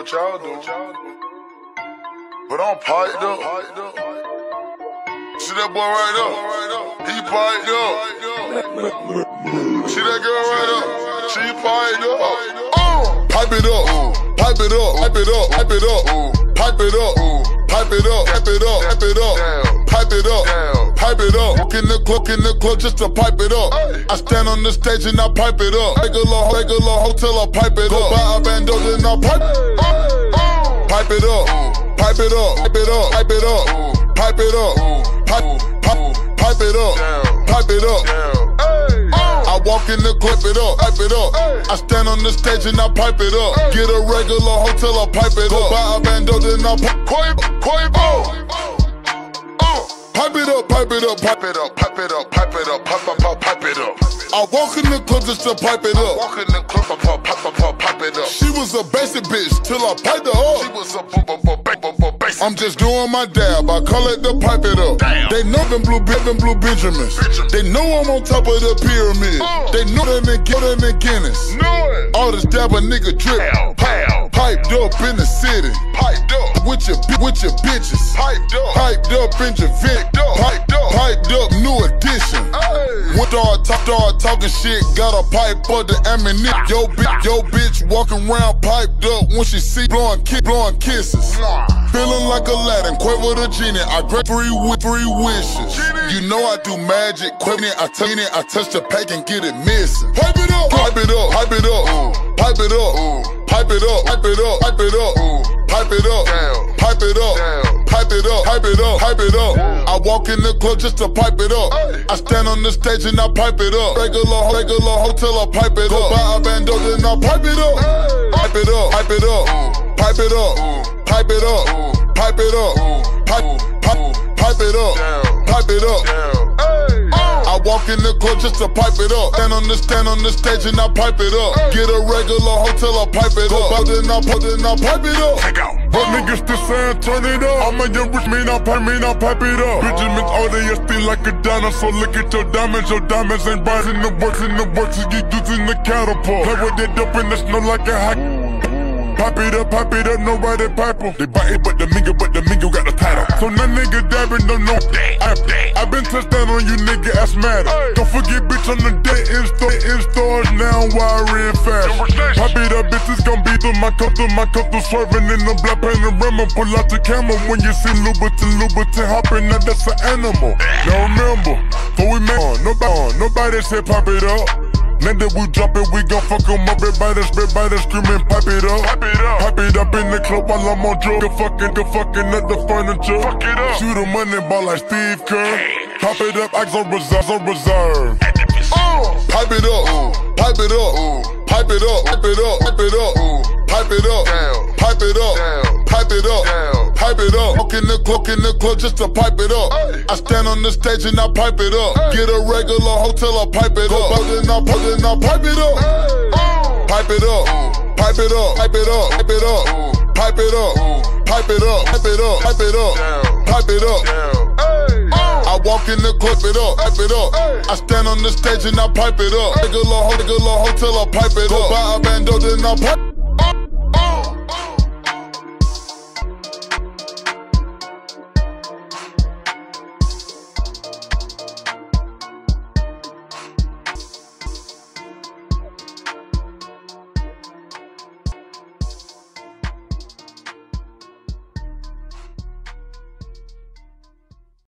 y'all do. But I'm piped up. See that boy right up? He piped up. See that girl right up? She piped up. Pipe it up, pipe it up, pipe it up, pipe it up, pipe it up, pipe it up, pipe it up, pipe it up, pipe it up, pipe it up. Walk in the club just to pipe it up. I stand on the stage and I pipe it up. Regular hotel, I pipe it up. Go buy a bando, then I pipe it up. Pipe it up, pipe it up, pipe it up, pipe it up, pipe it up, pipe it up, pipe it up. I walk in the clip it up, pipe it up. I stand on the stage and I pipe it up. Get a regular hotel, I pipe it up. Go buy a bando, then I Quavo. Pipe it up, pipe it up, pipe it up, pipe it up, pipe it up, pipe it up. I walk in the club just to pipe it up. Walk in the club, pipe it up. She was a basic bitch till I piped her up. She was a basic. I'm just doing my dab, I call it the pipe it up. Damn. They know them blue Benjamins. They know I'm on top of the pyramid. They know that they Guinness. All this dab a nigga drip. Piped up in the city. Piped up with your bitches. Piped up in your Vic. Piped up, new edition. When start talking shit, got a pipe for the ammunition. Yo bitch walking around piped up when she see blowing kisses. Feeling like Aladdin, Quavo the genie. I grab three wishes. You know I do magic, Quavo I touch the pack and get it missing. Pipe it up, pipe it up, pipe it up, pipe it up, pipe it up, pipe it up, pipe it up, pipe it up, pipe it up, pipe it up, pipe it up, pipe it up. I walk in the club just to pipe it up. I stand on the stage and I pipe it up. Regular hotel, I pipe it up. Go buy a bando, then I pipe it up. Pipe it up, pipe it up, pipe it up, pipe it up, pipe it up, pipe it up, pipe it up. I walk in the club just to pipe it up. Stand on the stage and I pipe it up. Get a regular hotel, I pipe it up. Then I pipe it up. But niggas still saying turn it up. I'm a young rich man, I pipe it up. Benjamin's all they still like a dinosaur. Look at your diamonds ain't bright in the works, to get using the catapult. Play with that dope in the snow like a hack. Pipe it up, nobody pipe em. They bite it, but the Migo got the title. So now nigga dabbing, don't know. I been touched down on you nigga, ass matter. Don't forget bitch on the day in stores now, wiring fast. Pipe it up, bitches gon' be through my cup, swerving in the black panorama. Pull out the camera when you see Louboutin hopping, now that's an animal. Now remember, before we make nobody said pop it up. Now that we drop it, we gon' fuck 'em up. Everybody screaming, pipe it up. Pipe it up in the club while I'm on drugs. Fucking up the furniture. Fuck it up. Shoot a money ball like Steve Kerr. Pop it up, act on reserve. Pipe it up, pipe it up, pipe it up, pipe it up, pipe it up, pipe it up, pipe it up, pipe it up, pipe it up. Walk in the club just to pipe it up. I stand on the stage and I pipe it up. Get a regular hotel, I pipe it up. Then I pipe it up. Pipe it up, pipe it up, pipe it up, pipe it up, pipe it up, pipe it up, pipe it up, pipe it up, pipe it up. I walk in the club, pipe it up. I stand on the stage and I pipe it up. Regular hotel, I pipe it up. Go buy a bando, then I pipe.